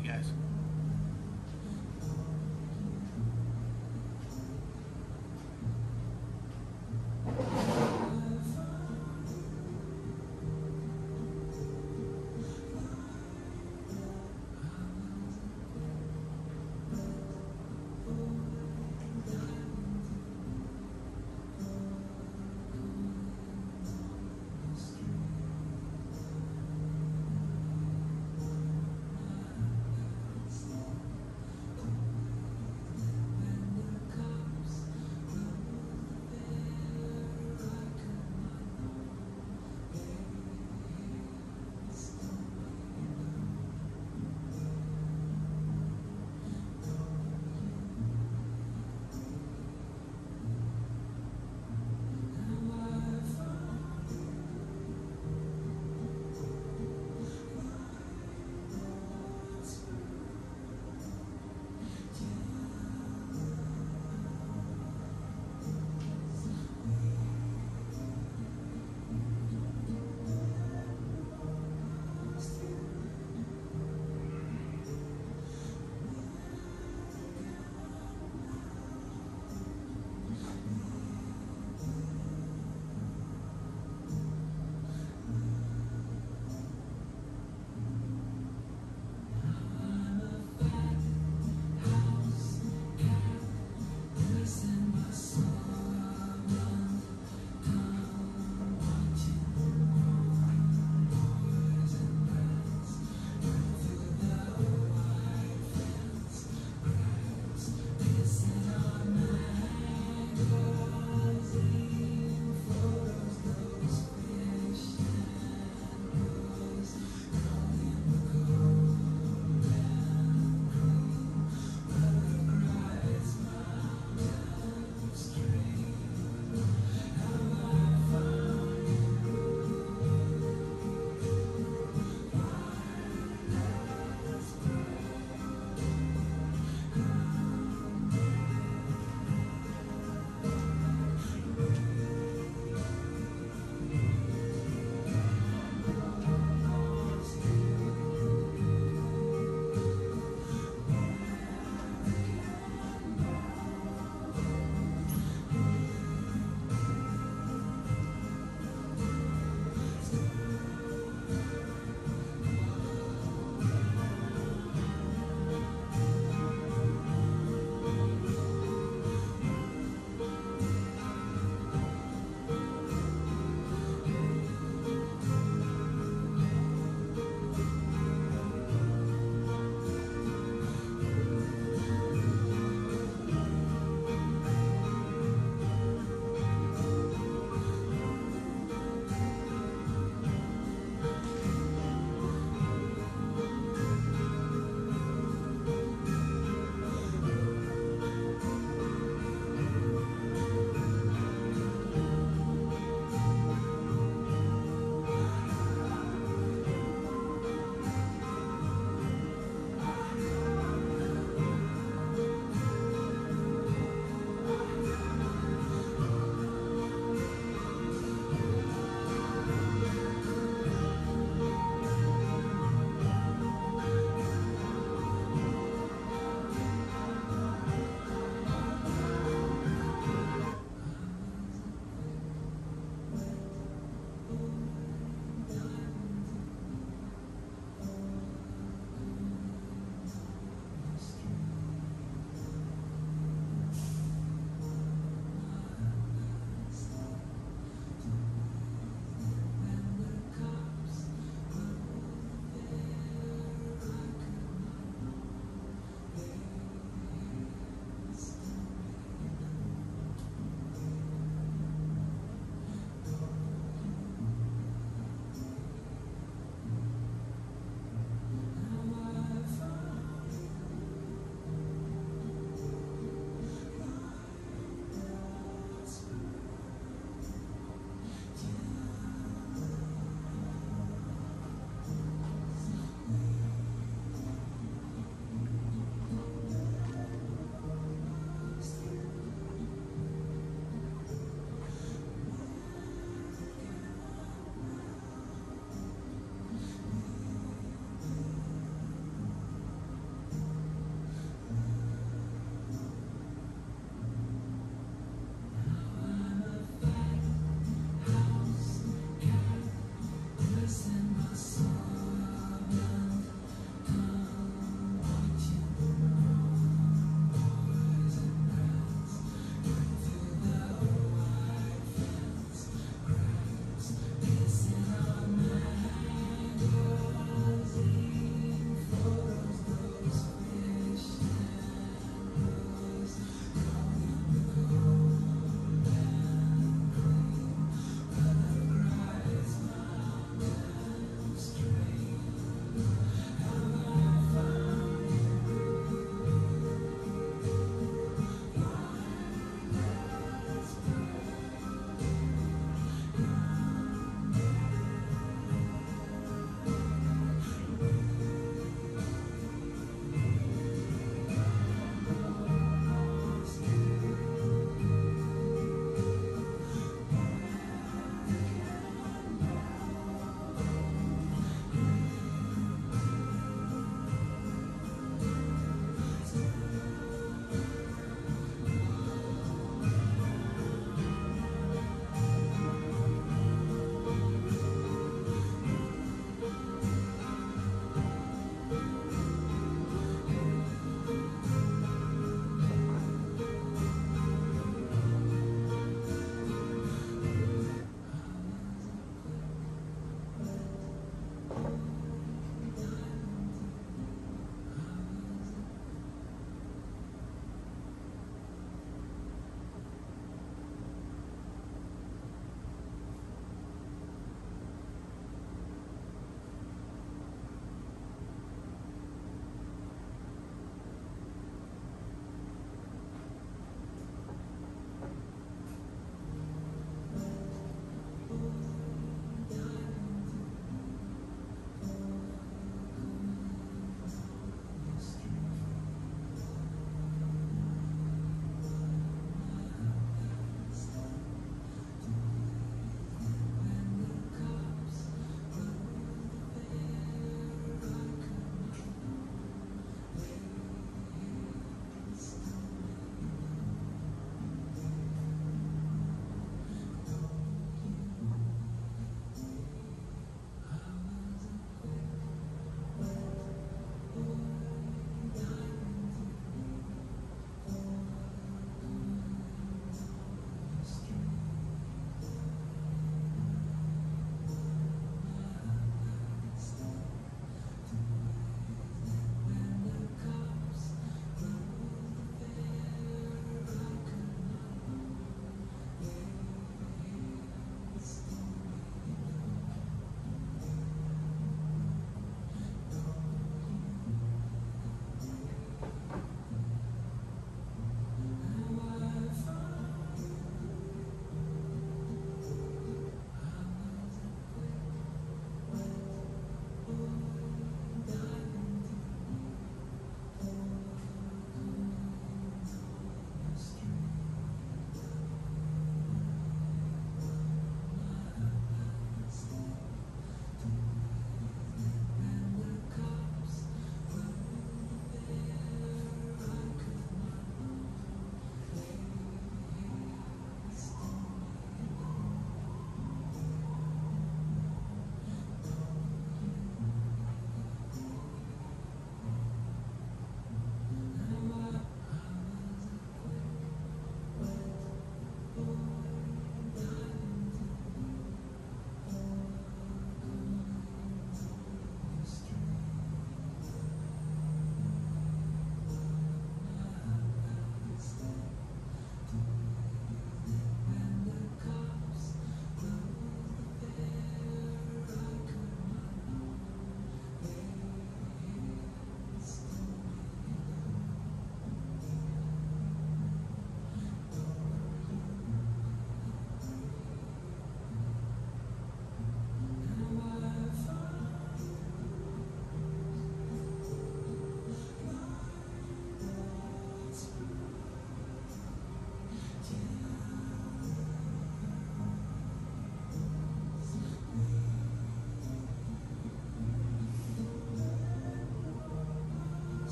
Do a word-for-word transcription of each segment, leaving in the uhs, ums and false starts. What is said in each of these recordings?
you guys.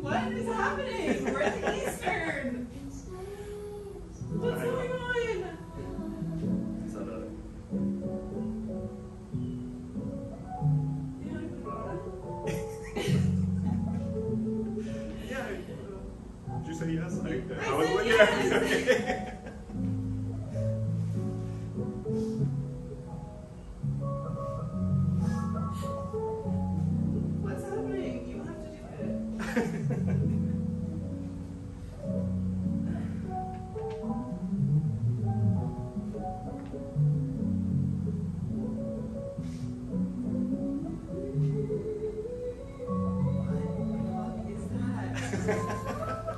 What is happening? We're at the Eastern. What's going on? Is that a... Yeah. Did you say yes? I, I I was said looking yes. at you. What's happening? You have to do it. What is that?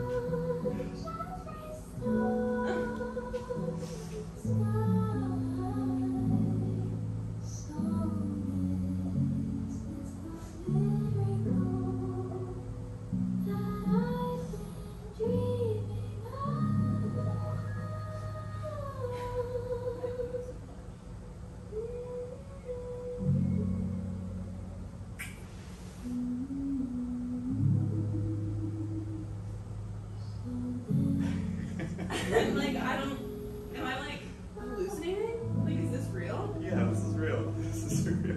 And like, I don't, am I like hallucinating? Like, is this real? Yeah, this is real. This is real.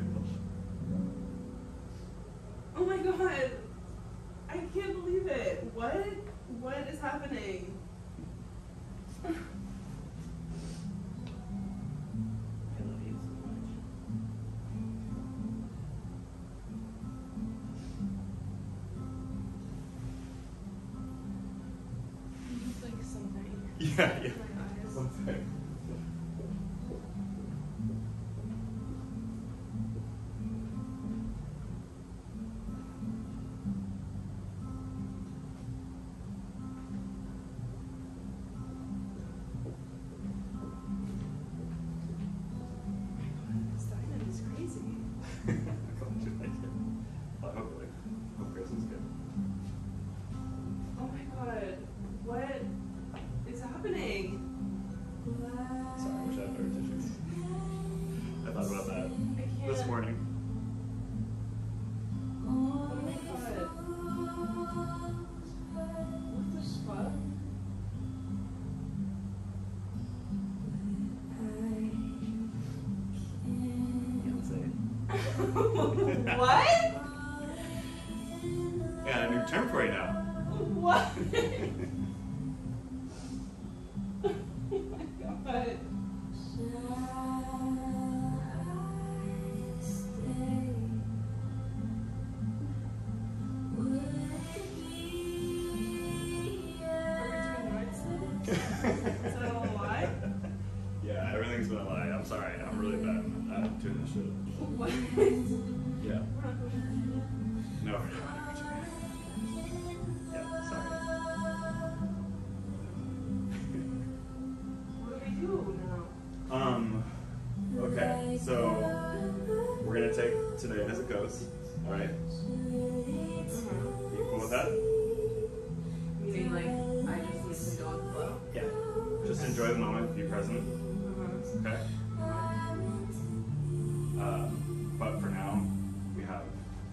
Oh my god. I can't believe it. What? What is happening? I love you so much. It's like something. Yeah, yeah. My eyes. Something. This diamond is crazy. Glad you like it. Well, I hope you like it. Hope Chris is good. Oh my god. What is happening? Sorry, I wish I had better tissues. I thought about that I can't. this morning. Oh my god. What the fuck? Beyonce. What? Yeah, a new term for you now. What? Oh my god. Are we doing right still? Is that all a lie? Yeah, everything's been a lie. I'm sorry. I'm really bad at doing this shit. What? Yeah. We're not going No, we're not. Yeah, sorry. What do we do now? Um, okay, so we're gonna take today as it goes, alright? You cool with that? Meaning, like, I just need to go with the flow? Yeah. Just enjoy the moment, be present, Uh-huh. okay? Um, but for now, we have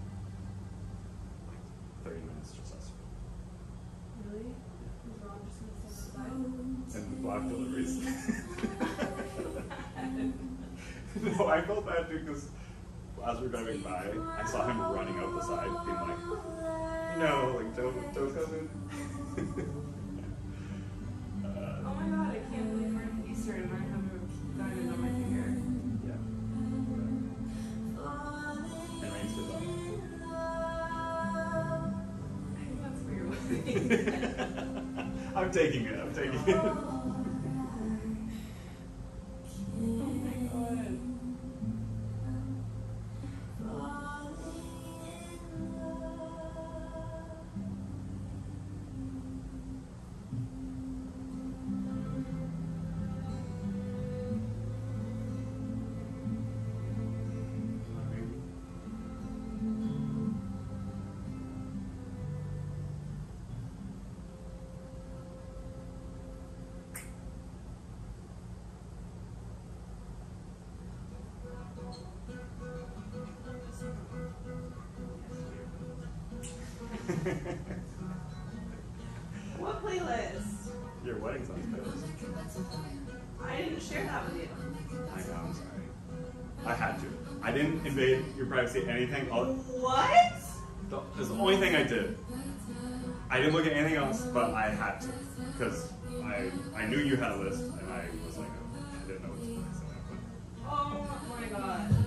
like thirty minutes just us. Really? Is Ron just gonna stand outside? And block deliveries. No, I felt bad too because as we were driving by, I saw him running out the side, being like, no, like, don't, don't come in. uh, Oh my god, I can't believe we're in Easter and I have a diamond on my finger. yeah. And rain's good I think that's for your wedding. I'm taking it, I'm taking it. Oh my god. What playlist? Your wedding songs playlist. I didn't share that with you. I know, I'm sorry. I had to. I didn't invade your privacy, anything. All, What? the, that's the only thing I did. I didn't look at anything else, but I had to. Because I I knew you had a list, and I was like, I didn't know what to play, so I put. Oh my god.